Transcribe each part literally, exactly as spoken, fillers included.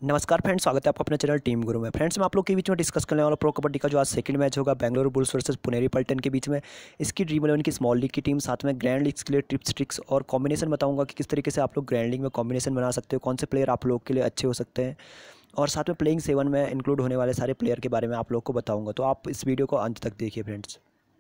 नमस्कार फ्रेंड्स, स्वागत है आपका अपने चैनल टीम गुरु में। फ्रेंड्स, मैं आप लोग के बीच में डिस्कस करने वाला प्रो कबड्डी का जो आज सेकंड मैच होगा बेंगलुरु बुल्स वर्सेस पुनेरी पल्टन के बीच में। इसकी ड्रीम इलेवन की स्मॉल लीग की टीम, साथ में ग्रैंड लीग्स के लिए टिप्स ट्रिक्स और कॉम्बिनेशन बताऊंगा कि किस तरीके से आप लोग ग्रैंड लीग में कॉम्बिनेशन बना सकते हो, कौन से प्लेयर आप लोग के लिए अच्छे हो सकते हैं, और साथ में प्लेइंग सेवन में इंक्लूड होने वाले सारे प्लेयर के बारे में आप लोग को बताऊँगा। तो आप इस वीडियो को अंत तक देखिए फ्रेंड्स।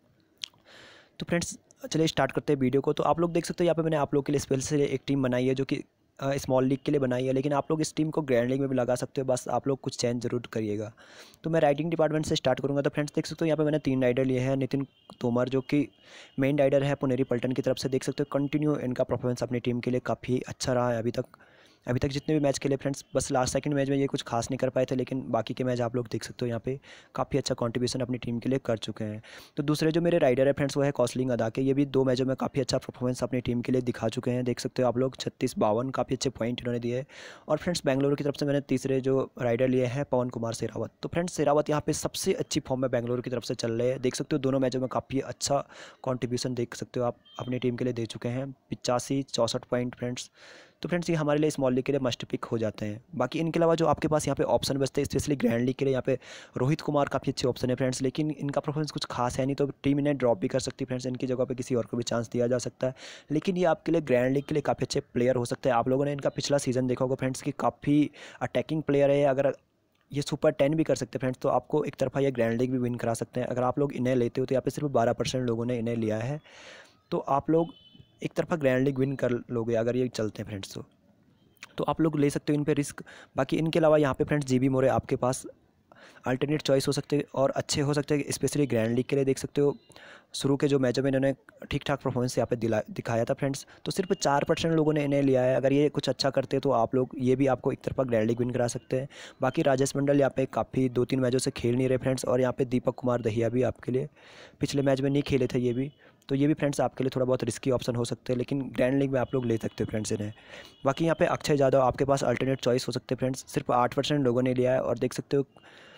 तो फ्रेंड्स चलिए स्टार्ट करते हैं वीडियो को। तो आप लोग देख सकते हो यहाँ पे मैंने आप लोग के लिए स्पेशल से एक टीम बनाई है जो कि स्मॉल लीग के लिए बनाई है, लेकिन आप लोग इस टीम को ग्रैंड लीग में भी लगा सकते हो, बस आप लोग कुछ चेंज जरूर करिएगा। तो मैं राइडिंग डिपार्टमेंट से स्टार्ट करूँगा। तो फ्रेंड्स देख सकते हो यहाँ पे मैंने तीन राइडर लिए हैं। नितिन तोमर जो कि मेन राइडर है पुनेरी पल्टन की तरफ से, देख सकते हो कंटिन्यू इनका परफॉर्मेंस अपनी टीम के लिए काफ़ी अच्छा रहा है अभी तक अभी तक जितने भी मैच खेले फ्रेंड्स। बस लास्ट सेकंड मैच में ये कुछ खास नहीं कर पाए थे, लेकिन बाकी के मैच आप लोग देख सकते हो यहाँ पे काफ़ी अच्छा कंट्रीब्यूशन अपनी टीम के लिए कर चुके हैं। तो दूसरे जो मेरे राइडर है फ्रेंड्स वो है कौसलिंग अदा के। ये भी दो मैचों में काफ़ी अच्छा परफॉर्मेंस अपनी टीम के लिए दिखा चुके हैं, देख सकते हो आप लोग छत्तीस बावन काफ़ी अच्छे पॉइंट इन्होंने दिए। और फ्रेंड्स बेंगलुरु की तरफ से मैंने तीसरे जो राइडर लिए हैं पवन कुमार शेरावत। तो फ्रेंड्स शेरावत यहाँ पे सबसे अच्छी फॉर्म में बेंगलुरु की तरफ से चल रहे हैं, देख सकते हो दोनों मैचों में काफ़ी अच्छा कॉन्ट्रीब्यूशन देख सकते हो आप अपनी टीम के लिए दे चुके हैं, पिचासी चौंसठ पॉइंट फ्रेंड्स। तो फ्रेंड्स ये हमारे लिए स्मॉल लीग के लिए मस्ट पिक हो जाते हैं। बाकी इनके अलावा जो आपके पास यहाँ पे ऑप्शन बचते हैं स्पेशली ग्रैंड लीग के लिए, यहाँ पे रोहित कुमार काफ़ी अच्छे ऑप्शन है फ्रेंड्स, लेकिन इनका परफॉर्मेंस कुछ खास है नहीं, तो टीम इन्हें ड्रॉप भी कर सकती है फ्रेंड्स। इनकी जगह पे किसी और को भी चांस दिया जा सकता है, लेकिन ये आपके लिए ग्रैंड लीग के लिए काफ़ी अच्छे प्लेयर हो सकते हैं। आप लोगों ने इनका पिछला सीजन देखा होगा फ्रेंड्स कि काफ़ी अटैकिंग प्लेयर है। अगर ये सुपर टेन भी कर सकते हैं फ्रेंड्स, तो आपको एक तरफा ये ग्रैंड लीग भी विन करा सकते हैं। अगर आप लोग इन्हें लेते हो तो यहाँ पे सिर्फ बारह परसेंट लोगों ने इन्हें लिया है, तो आप लोग एक तरफा ग्रैंड लीग विन कर लोगे अगर ये चलते हैं फ्रेंड्स। तो तो आप लोग ले सकते हो इन पे रिस्क। बाकी इनके अलावा यहाँ पे फ्रेंड्स जीबी मोरे आपके पास अल्टरनेट चॉइस हो सकते हैं और अच्छे हो सकते हैं, स्पेशली ग्रैंड लीग के लिए। देख सकते हो शुरू के जो मैचों में इन्होंने ठीक ठाक परफॉर्मेंस यहाँ पे दिला दिखाया था फ्रेंड्स, तो सिर्फ चार परसेंट लोगों ने इन्हें लिया है। अगर ये कुछ अच्छा करते तो आप लोग ये भी आपको एक तरफा ग्रैंड लीग विन करा सकते हैं। बाकी राजेश मंडल यहाँ पे काफ़ी दो तीन मैचों से खेल नहीं रहे फ्रेंड्स, और यहाँ पे दीपक कुमार दहिया भी आपके लिए पिछले मैच में नहीं खेले थे ये भी, तो ये भी फ्रेंड्स आपके लिए थोड़ा बहुत रिस्की ऑप्शन हो सकते हैं, लेकिन ग्रैंड लीग में आप लोग ले सकते हो फ्रेंड्स इन्हें। बाकी यहाँ पे अक्षय यादव आपके पास अल्टरनेट चॉइस हो सकते हैं फ्रेंड्स, सिर्फ आठ परसेंट लोगों ने लिया है, और देख सकते हो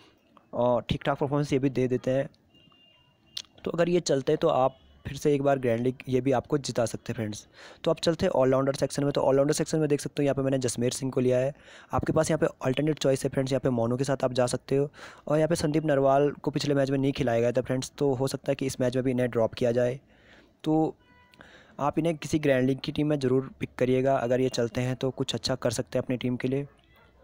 और ठीक ठाक परफॉर्मेंस ये भी दे देते हैं। तो अगर ये चलते हैं तो आप फिर से एक बार ग्रैंड लीग ये भी आपको जिता सकते हैं फ्रेंड्स। तो आप चलते हैं ऑलराउंडर सेक्शन में। तो ऑलराउंडर सेक्शन में देख सकते हो यहाँ पे मैंने जसमेर सिंह को लिया है। आपके पास यहाँ पे अल्टरनेट चॉइस है फ्रेंड्स, यहाँ पे मोनू के साथ आप जा सकते हो, और यहाँ पे संदीप नरवाल को पिछले मैच में नहीं खिलाया गया था फ्रेंड्स, तो हो सकता है कि इस मैच में भी इन्हें ड्रॉप किया जाए। तो आप इन्हें किसी ग्रैंड लीग की टीम में ज़रूर पिक करिएगा। अगर ये चलते हैं तो कुछ अच्छा कर सकते हैं अपनी टीम के लिए।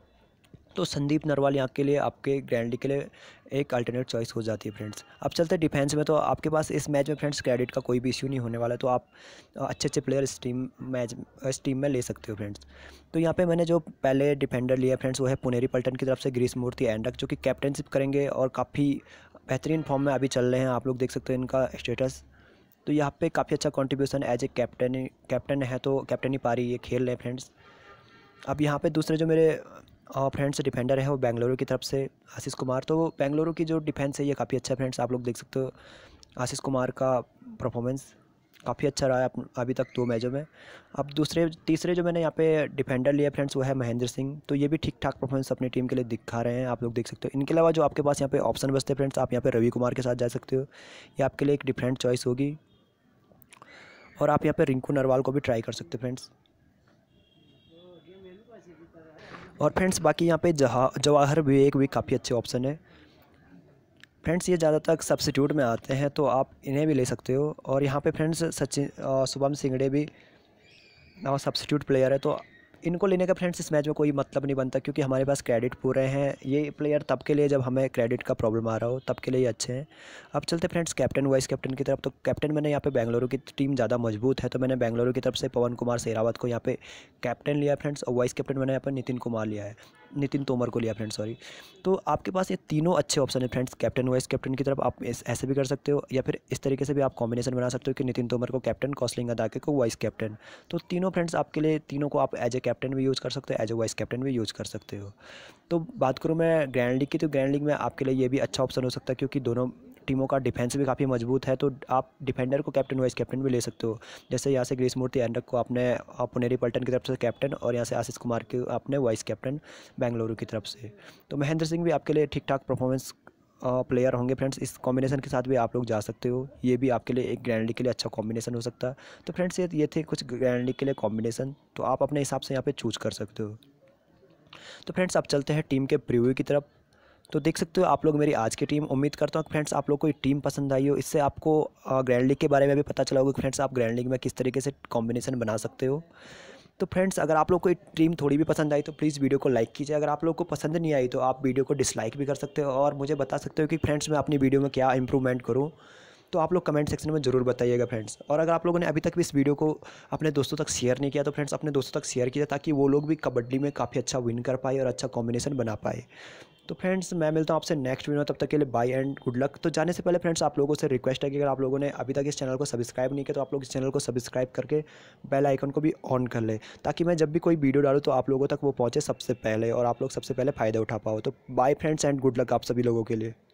तो संदीप नरवाल यहाँ के लिए आपके ग्रैंड लीग के लिए एक अल्टरनेट चॉइस हो जाती है फ्रेंड्स। अब चलते हैं डिफेंस में। तो आपके पास इस मैच में फ्रेंड्स क्रेडिट का कोई भी इश्यू नहीं होने वाला, तो आप अच्छे अच्छे प्लेयर इस टीम मैच इस टीम में ले सकते हो फ्रेंड्स। तो यहाँ पे मैंने जो पहले डिफेंडर लिया फ्रेंड्स वो है पुनेरी पल्टन की तरफ से ग्रीस मूर्ति एंडक, जो कि कैप्टनशिप करेंगे और काफ़ी बेहतरीन फॉर्म में अभी चल रहे हैं। आप लोग देख सकते हो इनका स्टेटस। तो यहाँ पे काफ़ी अच्छा contribution as a captain captain है, तो कैप्टन ही पारी ये खेल रहे हैं फ्रेंड्स। अब यहाँ पे दूसरे जो मेरे फ्रेंड्स डिफेंडर है वो बेंगलुरु की तरफ से आशीष कुमार। तो बेंगलुरु की जो डिफेंस है ये काफ़ी अच्छा है फ्रेंड्स, आप लोग देख सकते हो आशीष कुमार का परफॉर्मेंस काफ़ी अच्छा रहा है अभी तक दो मैचों में। अब दूसरे तीसरे जो मैंने यहाँ पे डिफेंडर लिया फ्रेंड्स वो है महेंद्र सिंह। तो ये भी ठीक ठाक परफॉर्मेंस अपनी टीम के लिए दिखा रहे हैं, आप लोग देख सकते हो। इनके अलावा जो आपके पास यहाँ पे ऑप्शन बचते हैं फ्रेंड्स, आप यहाँ पे रवि कुमार के साथ जा सकते हो, ये आपके लिए एक डिफरेंट चॉइस होगी। और आप यहाँ पे रिंकू नरवाल को भी ट्राई कर सकते हो फ्रेंड्स। और फ्रेंड्स बाकी यहाँ पे जहा जवाहर विवेक भी काफ़ी अच्छे ऑप्शन है फ्रेंड्स, ये ज़्यादातर सब्स्टिट्यूट में आते हैं, तो आप इन्हें भी ले सकते हो। और यहाँ पे फ्रेंड्स सचिन शुभम सिंगड़े भी सब्स्टिट्यूट प्लेयर है, तो इनको लेने का फ्रेंड्स इस मैच में कोई मतलब नहीं बनता, क्योंकि हमारे पास क्रेडिट पूरे हैं। ये प्लेयर तब के लिए जब हमें क्रेडिट का प्रॉब्लम आ रहा हो तब के लिए अच्छे हैं। अब चलते फ्रेंड्स कैप्टन वाइस कैप्टन की तरफ। तो कैप्टन मैंने यहाँ पे बेंगलुरु की टीम ज़्यादा मजबूत है, तो मैंने बेंगलुरु की तरफ से पवन कुमार शेरावत को यहाँ पे कैप्टन लिया फ्रेंड्स, और वाइस कैप्टन मैंने यहाँ पर नितिन कुमार लिया है नितिन तोमर को लिया फ्रेंड्स, सॉरी। तो आपके पास ये तीनों अच्छे ऑप्शन है फ्रेंड्स, कैप्टन वाइस कैप्टन की तरफ आप ऐसे भी कर सकते हो, या फिर इस तरीके से भी आप कॉम्बिनेशन बना सकते हो कि नितिन तोमर को कैप्टन, कौसलिंग अदाके को वाइस कैप्टन। तो तीनों फ्रेंड्स आपके लिए, तीनों को आप एज ए कैप्टन भी यूज़ कर सकते हो, एज ए वाइस कैप्टन भी यूज़ कर सकते हो। तो बात करूँ मैं ग्रैंड लीग की, तो ग्रैंड लीग में आपके लिए ये भी अच्छा ऑप्शन हो सकता है, क्योंकि दोनों टीमों का डिफेंस भी काफ़ी मजबूत है, तो आप डिफेंडर को कैप्टन वाइस कैप्टन भी ले सकते हो। जैसे यहाँ से ग्रीस मूर्ति एंडक को आपने पुनेरी पल्टन की तरफ से कैप्टन, और यहाँ से आशीष कुमार के आपने वाइस कैप्टन बेंगलुरु की तरफ से। तो महेंद्र सिंह भी आपके लिए ठीक ठाक परफॉर्मेंस प्लेयर होंगे फ्रेंड्स, इस कॉम्बिनेशन के साथ भी आप लोग जा सकते हो, ये भी आपके लिए एक ग्रैंड लीग के लिए अच्छा कॉम्बिनेशन हो सकता है। तो फ्रेंड्स ये ये थे कुछ ग्रैंड लीग के लिए कॉम्बिनेशन, तो आप अपने हिसाब से यहाँ पे चूज कर सकते हो। तो फ्रेंड्स अब चलते हैं टीम के प्रीव्यू की तरफ। तो देख सकते हो आप लोग मेरी आज की टीम। उम्मीद करता हूँ फ्रेंड्स आप लोग को ये टीम पसंद आई हो। इससे आपको ग्रैंड लीग के बारे में भी पता चला होगा फ्रेंड्स आप ग्रैंड लीग में किस तरीके से कॉम्बिनेशन बना सकते हो। तो फ्रेंड्स अगर आप लोग को ये टीम थोड़ी भी पसंद आई तो प्लीज़ वीडियो को लाइक कीजिए। अगर आप लोग को पसंद नहीं आई तो आप वीडियो को डिसलाइक भी कर सकते हो और मुझे बता सकते हो कि फ्रेंड्स मैं अपनी वीडियो में क्या इंप्रूवमेंट करूँ। तो आप लोग कमेंट सेक्शन में ज़रूर बताइएगा फ्रेंड्स। और अगर आप लोगों ने अभी तक भी इस वीडियो को अपने दोस्तों तक शेयर नहीं किया तो फ्रेंड्स अपने दोस्तों तक शेयर कीजिए ताकि वो लोग भी कबड्डी में काफ़ी अच्छा विन कर पाए और अच्छा कॉम्बिनेशन बना पाए। तो फ्रेंड्स मैं मिलता हूँ आपसे नेक्स्ट वीडियो, तब तक के लिए बाय एंड गुड लक। तो जाने से पहले फ्रेंड्स आप लोगों से रिक्वेस्ट है कि अगर आप लोगों ने अभी तक इस चैनल को सब्सक्राइब नहीं किया तो आप लोग इस चैनल को सब्सक्राइब करके बेल आइकन को भी ऑन कर ले ताकि मैं जब भी कोई वीडियो डालूँ तो आप लोगों तक वो पहुँचे सबसे पहले और आप लोग सबसे पहले फ़ायदा उठा पाओ। तो bye friends and good luck आप सभी लोगों के लिए।